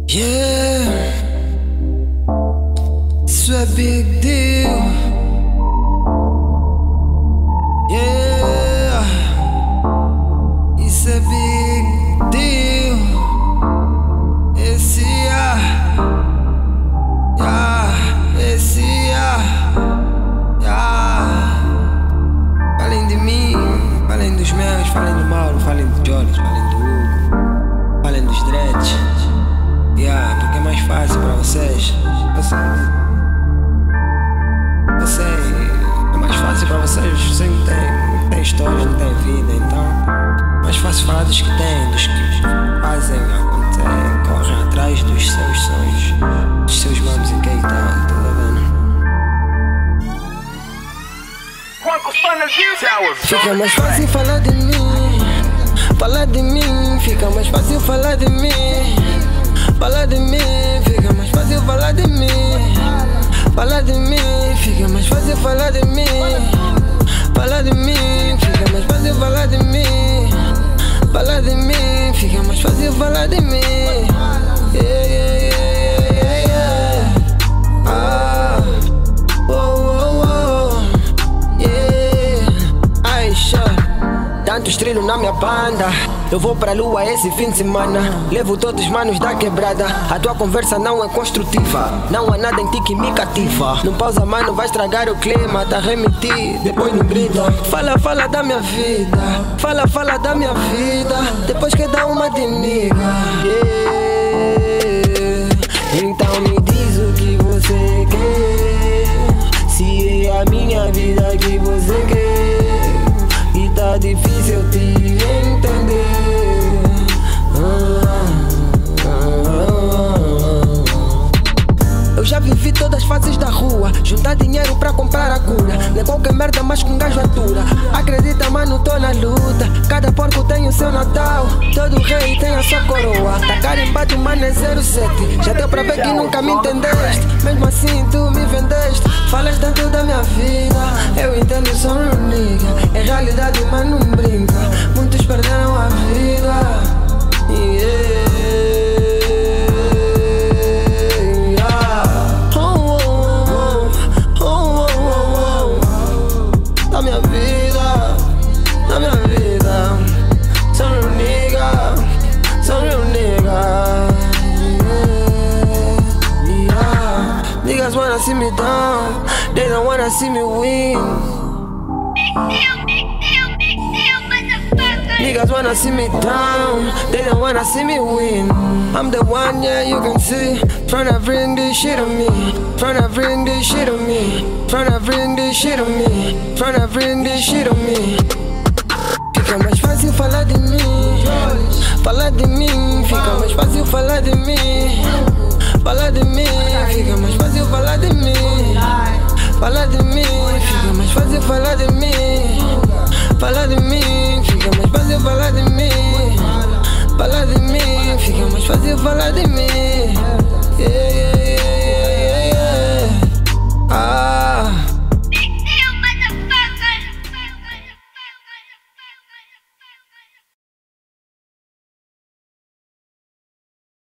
Yeah, isso é big deal. Yeah, isso é big deal. Esse falem de mim, falem dos meus, falem do Mauro, falem do Jones, falem do Hugo, falem dos dreads. Porque é mais fácil pra vocês. Eu sei, é mais fácil pra vocês. Vocês não tem história, não tem vida, então é mais fácil falar dos que têm, dos que fazem acontecer, correm atrás dos seus sonhos, dos seus manos em quem tá vendo? Fica mais fácil falar de mim, falar de mim, fica mais fácil falar de mim. Falar de mim, fica mais fácil falar de mim. Falar de mim, fica mais fácil falar de mim. Falar de mim, fica mais fácil falar de mim. Falar de mim, fica mais fácil falar de mim. Tantos trilhos na minha banda. Eu vou pra lua esse fim de semana. Levo todos os manos da quebrada. A tua conversa não é construtiva. Não há nada em ti que me cativa. Não pausa, mano, vai estragar o clima. Tá remetido, depois não grita. Fala da minha vida. Fala da minha vida. Depois que dá uma de nigga. Então me diz o que você quer. Se é a minha vida que você quer. E tá difícil te entender. Eu já vivi todas as fases da rua. Juntar dinheiro pra comprar a cura. Nem qualquer merda, mas com gajo atura. Acredita, mano, tô na luta. Cada porco tem o seu Natal. Todo rei tem a sua coroa. Tá carimbado, mano, é 07. Já deu pra ver que nunca me entendeste. Mesmo assim tu me vendeste. Falas tanto da minha vida. Eu entendo, sou um nigga. É realidade, mas não brinca. Muitos perderam a vida. Niggas wanna see me down, they don't wanna see me win. Niggas wanna see me down, they don't wanna see me win. I'm the one, yeah, you can see. Tryna bring this shit on me, tryna bring this shit on me, tryna bring this shit on me, tryna bring this shit on me. Fica mais fácil falar de mim, falar de mim, fica mais fácil falar de mim. Falar de mim, fica mais fácil falar de mim. Falar de mim, fica mais fácil falar de mim. Falar de mim, fica mais fácil falar de mim. Falar de mim, fica mais fácil falar de mim.